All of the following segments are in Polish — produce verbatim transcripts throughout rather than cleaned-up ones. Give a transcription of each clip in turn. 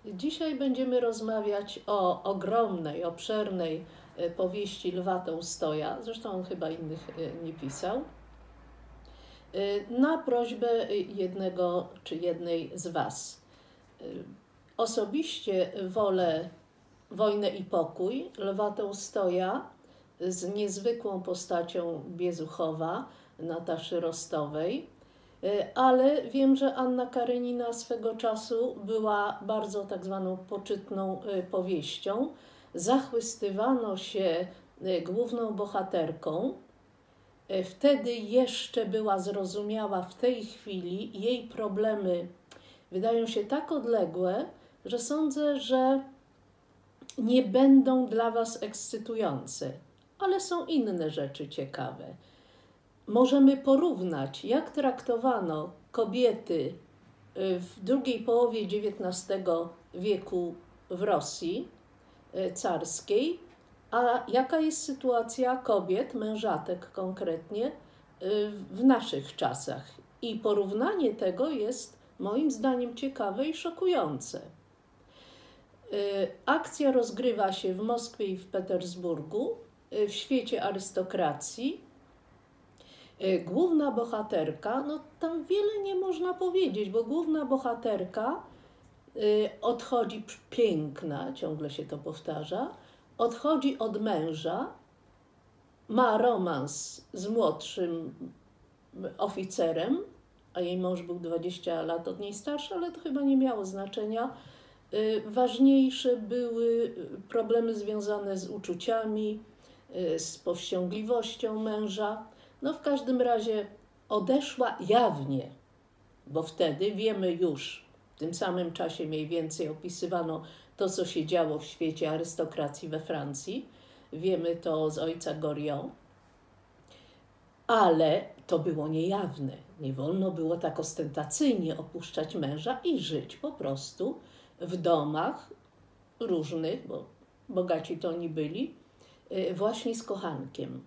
Dzisiaj będziemy rozmawiać o ogromnej, obszernej powieści Lwa Tołstoja, zresztą on chyba innych nie pisał, na prośbę jednego czy jednej z Was. Osobiście wolę Wojnę i pokój Lwa Tołstoja z niezwykłą postacią Biezuchowa, Nataszy Rostowej, ale wiem, że Anna Karenina swego czasu była bardzo tak zwaną poczytną powieścią. Zachwystywano się główną bohaterką. Wtedy jeszcze była zrozumiała, w tej chwili jej problemy wydają się tak odległe, że sądzę, że nie będą dla Was ekscytujące, ale są inne rzeczy ciekawe. Możemy porównać, jak traktowano kobiety w drugiej połowie dziewiętnastego wieku w Rosji carskiej, a jaka jest sytuacja kobiet, mężatek konkretnie, w naszych czasach. I porównanie tego jest moim zdaniem ciekawe i szokujące. Akcja rozgrywa się w Moskwie i w Petersburgu, w świecie arystokracji. Główna bohaterka, no tam wiele nie można powiedzieć, bo główna bohaterka odchodzi, piękna, ciągle się to powtarza, odchodzi od męża, ma romans z młodszym oficerem, a jej mąż był dwadzieścia lat od niej starszy, ale to chyba nie miało znaczenia. Ważniejsze były problemy związane z uczuciami, z powściągliwością męża. No w każdym razie odeszła jawnie, bo wtedy wiemy już, w tym samym czasie mniej więcej opisywano to, co się działo w świecie arystokracji we Francji. Wiemy to z ojca Goriot. Ale to było niejawne. Nie wolno było tak ostentacyjnie opuszczać męża i żyć po prostu w domach różnych, bo bogaci to oni byli, właśnie z kochankiem.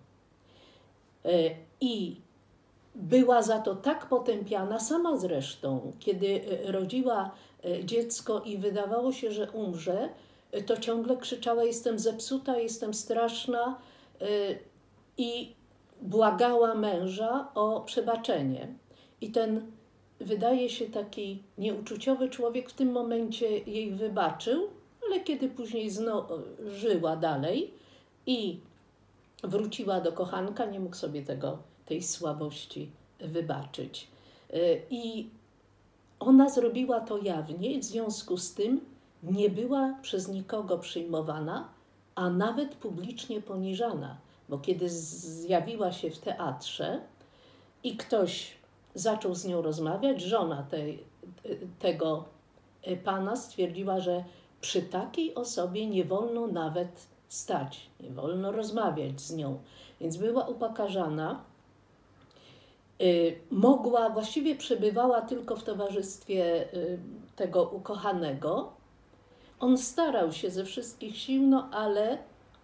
I była za to tak potępiana, sama zresztą, kiedy rodziła dziecko i wydawało się, że umrze, to ciągle krzyczała: jestem zepsuta, jestem straszna, i błagała męża o przebaczenie. I ten, wydaje się, taki nieuczuciowy człowiek w tym momencie jej wybaczył, ale kiedy później znowu żyła dalej i wróciła do kochanka, nie mógł sobie tego, tej słabości wybaczyć. I ona zrobiła to jawnie, w związku z tym nie była przez nikogo przyjmowana, a nawet publicznie poniżana, bo kiedy zjawiła się w teatrze i ktoś zaczął z nią rozmawiać, żona tej, tego pana stwierdziła, że przy takiej osobie nie wolno nawet stać, nie wolno rozmawiać z nią, więc była upokarzana. Mogła, właściwie przebywała tylko w towarzystwie tego ukochanego. On starał się ze wszystkich sił, no ale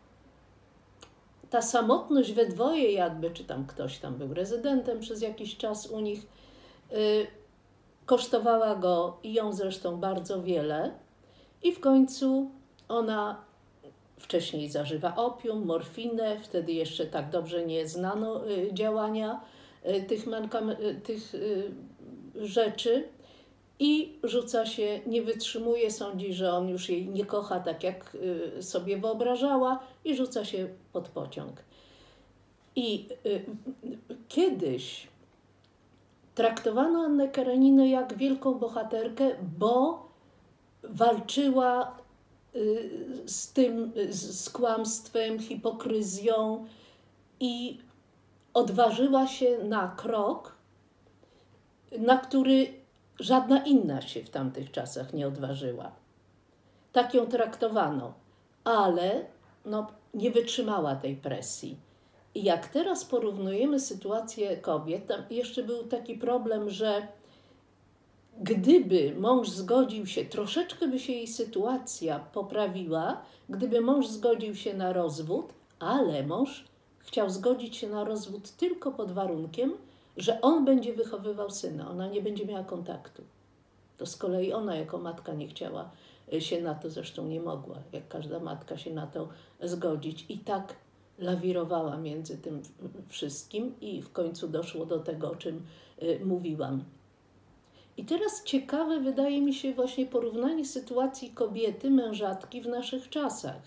ta samotność we dwoje jakby, czy tam ktoś tam był rezydentem przez jakiś czas u nich, kosztowała go i ją zresztą bardzo wiele. I w końcu ona wcześniej zażywa opium, morfinę, wtedy jeszcze tak dobrze nie znano działania tych, tych rzeczy, i rzuca się, nie wytrzymuje, sądzi, że on już jej nie kocha tak, jak sobie wyobrażała, i rzuca się pod pociąg. I kiedyś traktowano Annę Kareninę jak wielką bohaterkę, bo walczyła z tym, z kłamstwem, hipokryzją i odważyła się na krok, na który żadna inna się w tamtych czasach nie odważyła. Tak ją traktowano, ale no, nie wytrzymała tej presji. I jak teraz porównujemy sytuację kobiet, tam jeszcze był taki problem, że gdyby mąż zgodził się, troszeczkę by się jej sytuacja poprawiła, gdyby mąż zgodził się na rozwód, ale mąż chciał zgodzić się na rozwód tylko pod warunkiem, że on będzie wychowywał syna, ona nie będzie miała kontaktu. To z kolei ona jako matka nie chciała się na to, zresztą nie mogła, jak każda matka, się na to zgodzić. I tak lawirowała między tym wszystkim i w końcu doszło do tego, o czym mówiłam. I teraz ciekawe wydaje mi się właśnie porównanie sytuacji kobiety, mężatki w naszych czasach.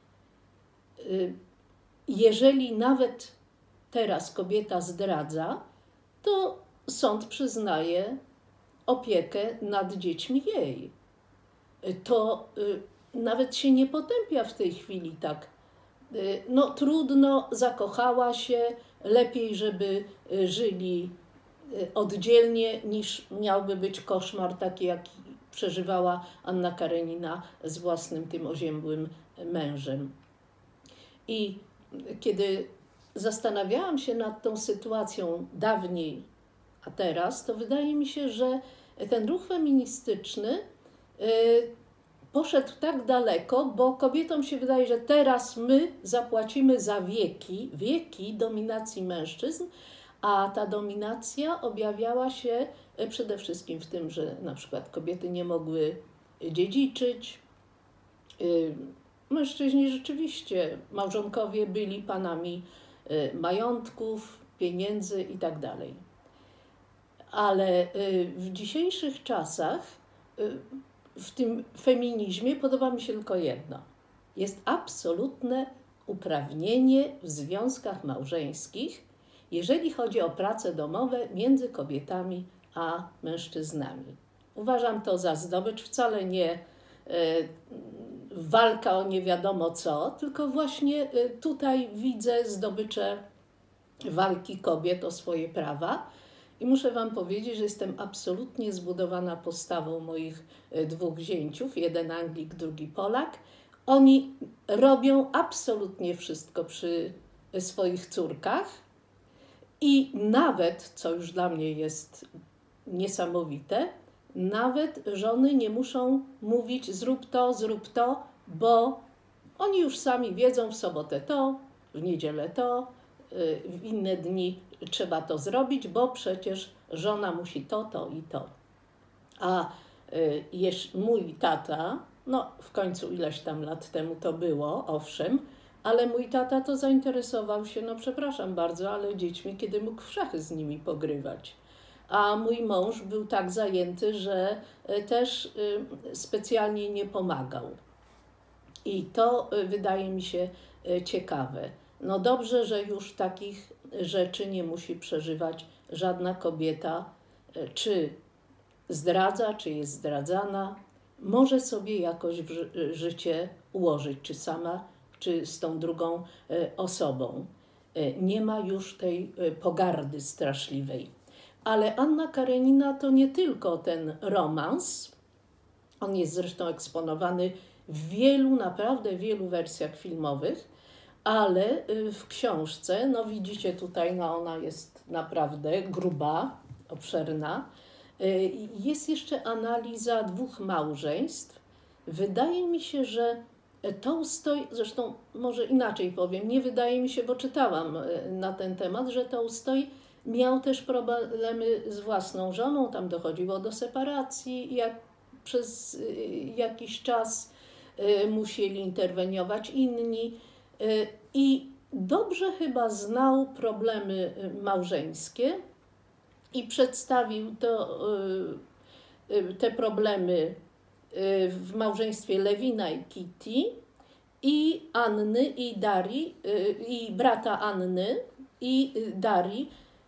Jeżeli nawet teraz kobieta zdradza, to sąd przyznaje opiekę nad dziećmi jej. To nawet się nie potępia w tej chwili tak. No trudno, zakochała się, lepiej, żeby żyli oddzielnie, niż miałby być koszmar taki, jaki przeżywała Anna Karenina z własnym tym oziębłym mężem. I kiedy zastanawiałam się nad tą sytuacją dawniej, a teraz, to wydaje mi się, że ten ruch feministyczny poszedł tak daleko, bo kobietom się wydaje, że teraz my zapłacimy za wieki, wieki dominacji mężczyzn, a ta dominacja objawiała się przede wszystkim w tym, że na przykład kobiety nie mogły dziedziczyć. Mężczyźni rzeczywiście, małżonkowie byli panami majątków, pieniędzy i tak dalej. Ale w dzisiejszych czasach w tym feminizmie podoba mi się tylko jedno. Jest absolutne uprawnienie w związkach małżeńskich, jeżeli chodzi o prace domowe między kobietami a mężczyznami. Uważam to za zdobycz, wcale nie walka o nie wiadomo co, tylko właśnie tutaj widzę zdobycze walki kobiet o swoje prawa. I muszę wam powiedzieć, że jestem absolutnie zbudowana postawą moich dwóch zięciów, jeden Anglik, drugi Polak. Oni robią absolutnie wszystko przy swoich córkach i nawet, co już dla mnie jest niesamowite, nawet żony nie muszą mówić zrób to, zrób to, bo oni już sami wiedzą w sobotę to, w niedzielę to, w inne dni trzeba to zrobić, bo przecież żona musi to, to i to. A jeż mój tata, no w końcu ileś tam lat temu to było, owszem, ale mój tata to zainteresował się, no przepraszam bardzo, ale dziećmi, kiedy mógł w szachy z nimi pogrywać. A mój mąż był tak zajęty, że też specjalnie nie pomagał. I to wydaje mi się ciekawe. No dobrze, że już takich rzeczy nie musi przeżywać żadna kobieta, czy zdradza, czy jest zdradzana. Może sobie jakoś w życie ułożyć, czy sama, czy z tą drugą osobą. Nie ma już tej pogardy straszliwej. Ale Anna Karenina to nie tylko ten romans. On jest zresztą eksponowany w wielu, naprawdę wielu wersjach filmowych, ale w książce, no widzicie tutaj, no ona jest naprawdę gruba, obszerna. Jest jeszcze analiza dwóch małżeństw. Wydaje mi się, że Tołstoj, zresztą może inaczej powiem, nie wydaje mi się, bo czytałam na ten temat, że Tołstoj miał też problemy z własną żoną, tam dochodziło do separacji, jak przez jakiś czas musieli interweniować inni i dobrze chyba znał problemy małżeńskie i przedstawił to, te problemy w małżeństwie Lewina i Kitty i Anny i Darii, i brata Anny i Darii.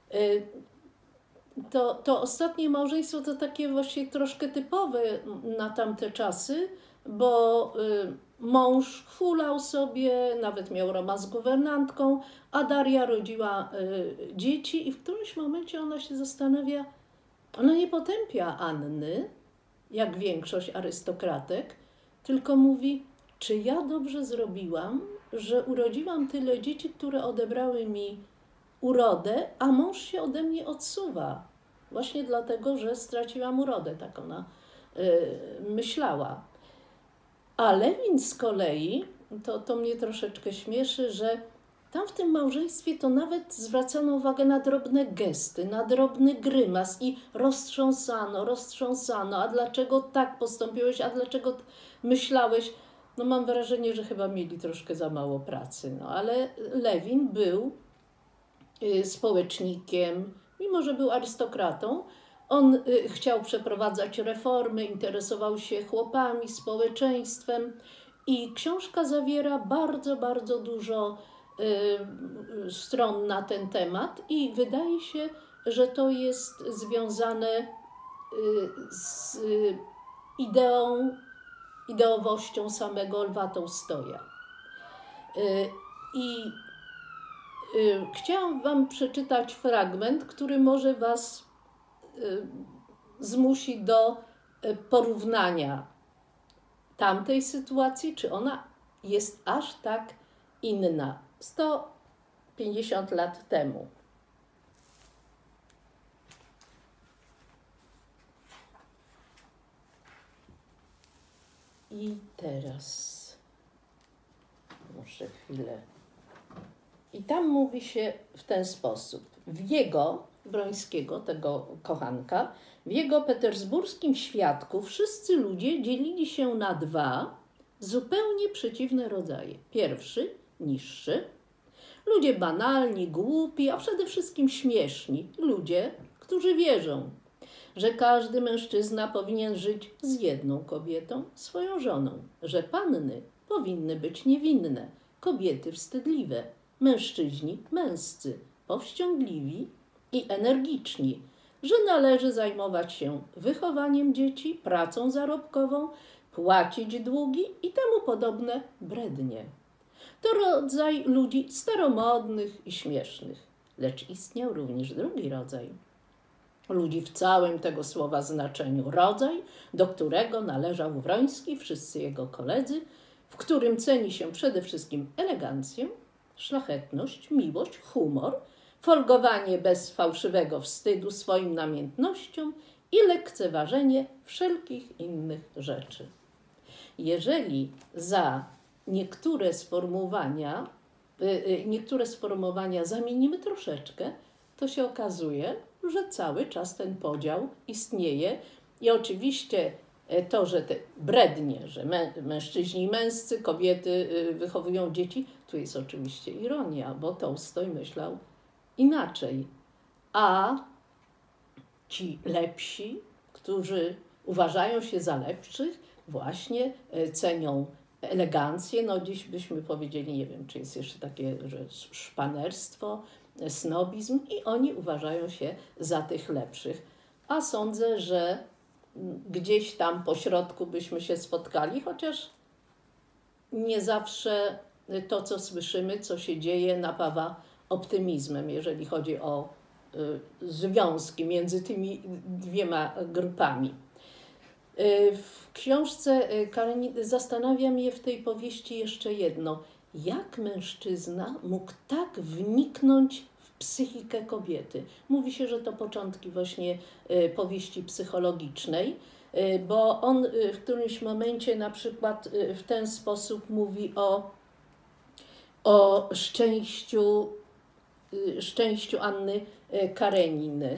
To, to ostatnie małżeństwo to takie właśnie troszkę typowe na tamte czasy, bo mąż hulał sobie, nawet miał romans z guwernantką, a Daria rodziła dzieci i w którymś momencie ona się zastanawia, ona nie potępia Anny, jak większość arystokratek, tylko mówi, czy ja dobrze zrobiłam, że urodziłam tyle dzieci, które odebrały mi urodę, a mąż się ode mnie odsuwa. Właśnie dlatego, że straciłam urodę, tak ona y, myślała. A Lewin z kolei, to, to mnie troszeczkę śmieszy, że tam w tym małżeństwie to nawet zwracano uwagę na drobne gesty, na drobny grymas i roztrząsano, roztrząsano, a dlaczego tak postąpiłeś, a dlaczego myślałeś? No mam wrażenie, że chyba mieli troszkę za mało pracy, no ale Lewin był y, społecznikiem, mimo że był arystokratą. On y, chciał przeprowadzać reformy, interesował się chłopami, społeczeństwem i książka zawiera bardzo, bardzo dużo y, stron na ten temat i wydaje się, że to jest związane y, z y, ideą, ideowością samego Lwa Tołstoja. Y, I y, chciałam wam przeczytać fragment, który może was zmusi do porównania tamtej sytuacji, czy ona jest aż tak inna. sto pięćdziesiąt lat temu. I teraz muszę chwilę. I tam mówi się w ten sposób. W jego, Wrońskiego, tego kochanka, w jego petersburskim świadku wszyscy ludzie dzielili się na dwa zupełnie przeciwne rodzaje. Pierwszy, niższy, ludzie banalni, głupi, a przede wszystkim śmieszni. Ludzie, którzy wierzą, że każdy mężczyzna powinien żyć z jedną kobietą, swoją żoną, że panny powinny być niewinne, kobiety wstydliwe, mężczyźni męscy, powściągliwi i energiczni, że należy zajmować się wychowaniem dzieci, pracą zarobkową, płacić długi i temu podobne brednie. To rodzaj ludzi staromodnych i śmiesznych, lecz istniał również drugi rodzaj. Ludzi w całym tego słowa znaczeniu. Rodzaj, do którego należał Wroński, wszyscy jego koledzy, w którym ceni się przede wszystkim elegancję, szlachetność, miłość, humor, folgowanie bez fałszywego wstydu swoim namiętnościom i lekceważenie wszelkich innych rzeczy. Jeżeli za niektóre sformułowania, niektóre sformułowania zamienimy troszeczkę, to się okazuje, że cały czas ten podział istnieje i oczywiście to, że te brednie, że mę, mężczyźni męscy, kobiety wychowują dzieci, tu jest oczywiście ironia, bo Tołstoj myślał inaczej. A ci lepsi, którzy uważają się za lepszych, właśnie cenią elegancję. No dziś byśmy powiedzieli, nie wiem, czy jest jeszcze takie, że szpanerstwo, snobizm i oni uważają się za tych lepszych. A sądzę, że gdzieś tam po środku byśmy się spotkali, chociaż nie zawsze to, co słyszymy, co się dzieje, napawa optymizmem, jeżeli chodzi o y, związki między tymi dwiema grupami. Y, w książce Kareniny zastanawia mnie w tej powieści jeszcze jedno. Jak mężczyzna mógł tak wniknąć w psychikę kobiety? Mówi się, że to początki właśnie y, powieści psychologicznej, y, bo on y, w którymś momencie na przykład y, w ten sposób mówi o, o szczęściu, y, szczęściu Anny y, Kareniny.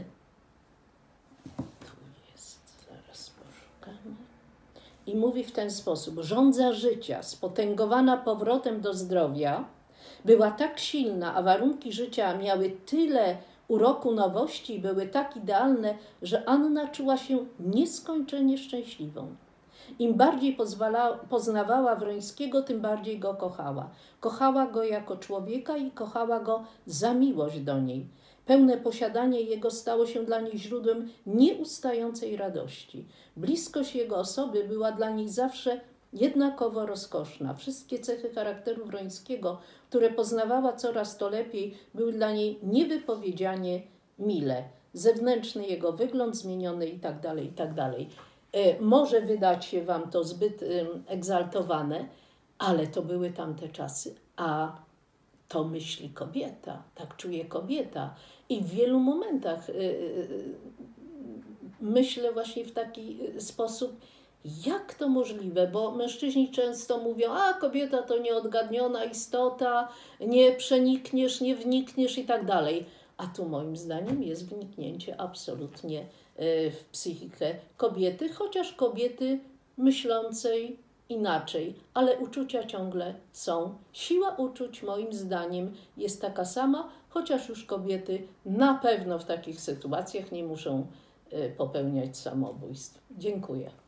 Tu jest, zaraz poszukamy. I mówi w ten sposób. Żądza życia, spotęgowana powrotem do zdrowia, była tak silna, a warunki życia miały tyle uroku nowości i były tak idealne, że Anna czuła się nieskończenie szczęśliwą. Im bardziej pozwala, poznawała Wrońskiego, tym bardziej go kochała. Kochała go jako człowieka i kochała go za miłość do niej. Pełne posiadanie jego stało się dla niej źródłem nieustającej radości. Bliskość jego osoby była dla niej zawsze jednakowo rozkoszna. Wszystkie cechy charakteru Wrońskiego, które poznawała coraz to lepiej, były dla niej niewypowiedzianie mile. Zewnętrzny jego wygląd zmieniony i tak dalej, i tak dalej. E, może wydać się wam to zbyt e, egzaltowane, ale to były tamte czasy, a to myśli kobieta, tak czuje kobieta. I w wielu momentach y, y, myślę właśnie w taki sposób, Jak to możliwe? Bo mężczyźni często mówią, a kobieta to nieodgadniona istota, nie przenikniesz, nie wnikniesz i tak dalej. A tu moim zdaniem jest wniknięcie absolutnie w psychikę kobiety, chociaż kobiety myślącej inaczej, ale uczucia ciągle są. Siła uczuć moim zdaniem jest taka sama, chociaż już kobiety na pewno w takich sytuacjach nie muszą popełniać samobójstw. Dziękuję.